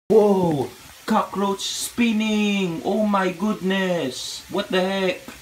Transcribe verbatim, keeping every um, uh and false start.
Whoa! Cockroach spinning! Oh my goodness! What the heck?